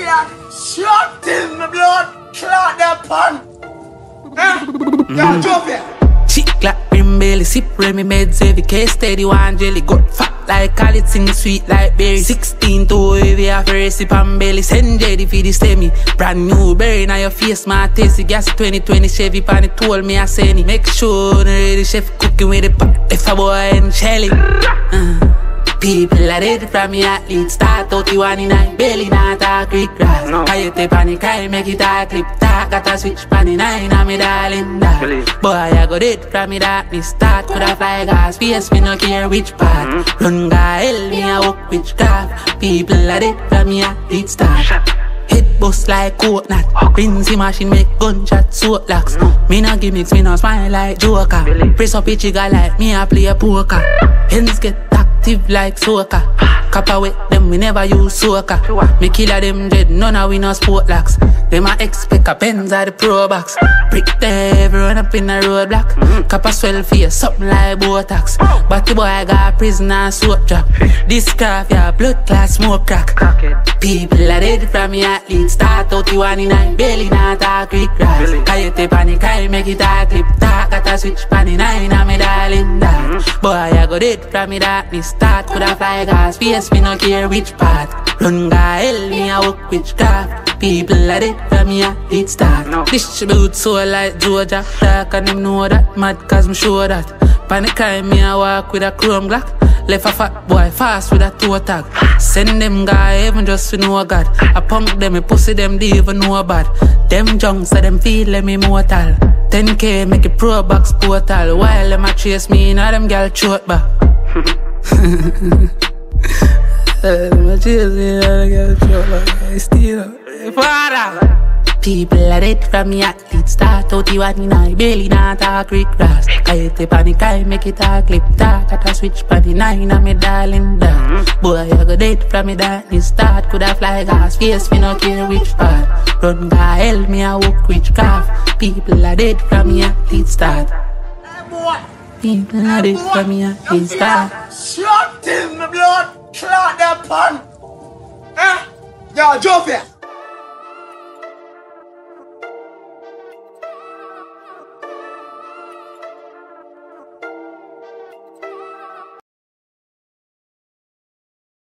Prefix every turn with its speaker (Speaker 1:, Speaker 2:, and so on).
Speaker 1: blood, shot in my blood, clot the pun. Yeah, jump here.
Speaker 2: Chick like brim belly, sip Remy meds, every case steady, one jelly, got fat like Khalid, sing sweet like berry. 16 to heavy, have a recipe and belly, send Jedi for the semi. Brand new berry, now your face, my tasty gas 2020 Chevy, pan it told me I say any. Make sure the ready chef cooking with the pot, if a boy and Shelly. People are dead from me athlete, start out you one in nine, belly not a quick grass. I take panic, I make it a clip, talk, got a switch pan in nine, I'm me darling that. Boy, I go dead from me darkness, start could I fly gas, face me no care which part. Run guy, hell me a walk witchcraft. People are dead from me athlete, start. Head bust like coconut, Princey machine make gunshot soap locks. Me no gimmicks, me no smile like Joker. Press up a jigger like me a play a poker. Hands get active like soca. Copper with them, we never use soca. Me killer them dead, none of we no sport locks. Them a expect a pens at the pro box. Brick there, everyone up in a roadblock. Copper swell face, something like Botox. But the boy got prison and soap drop. This craft, yeah, blood class smoke crack. People are dead from me athlete, start out you one in nine, belly not a quick grass. I take panic, I make it a clip, talk, got a switch pan in nine, I'm me darling that. Boy, I go dead from me darkness, start could I fly gas, face me no care which part. Run guy, hell me a walk witchcraft. People are dead from me athlete, start. Distribute soul like Georgia, dark and them know that, mad cause me sure that. Panic crime, me a walk with a chrome Glock. Left a fat boy fast with a toe tag. Send them guy even just to know God. I punk them, I pussy them, they even know bad. Them junks so them feel them immortal. 10K make a pro box portal. While them a chase me, now them gal throat back. Them a chase me, now them gal throat back. I still up. Father! People are dead from me athlete, start out you one in eye, belly not a quick grass. I take panic, I make it a clip, talk at a switch pan the nine, I'm me darling that. Boy, I go dead from me darkness, start could I fly gas, face me no care which part. Run guy, hell me a walk witchcraft. People are dead from me athlete, start. People are dead from me athlete, start.
Speaker 1: Shot in my blood, clot the pun. Yeah, jump here.